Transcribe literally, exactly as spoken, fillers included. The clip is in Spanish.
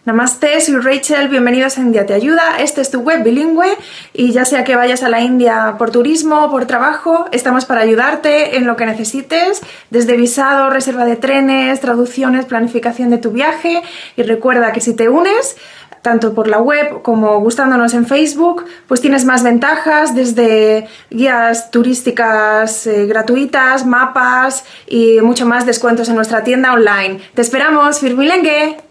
Namaste, soy Rachel, bienvenidos a India Te Ayuda. Este es tu web bilingüe y ya sea que vayas a la India por turismo o por trabajo, estamos para ayudarte en lo que necesites, desde visado, reserva de trenes, traducciones, planificación de tu viaje. Y recuerda que si te unes, tanto por la web como gustándonos en Facebook, pues tienes más ventajas, desde guías turísticas eh, gratuitas, mapas y mucho más descuentos en nuestra tienda online. ¡Te esperamos! ¡Firmilengue!